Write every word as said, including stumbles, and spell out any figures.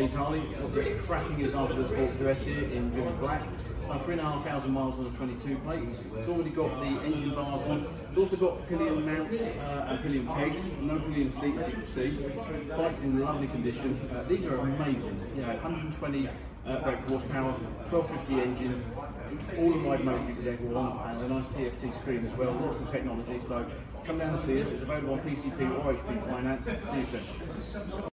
Leeds Harley. Got this cracking example of the Sportster S here in vivid black. Done three and a half thousand miles on a twenty-two plate. It's already got the engine bars on. It's also got pillion mounts uh, and pillion pegs. No pillion seat, as you can see. Bike's in lovely condition. Uh, these are amazing. You know, one hundred twenty uh, brake horsepower, twelve fifty engine, all the wide motor you could ever want, and a nice T F T screen as well. Lots of technology. So come down and see us. It's available on P C P or H P Finance. See you soon.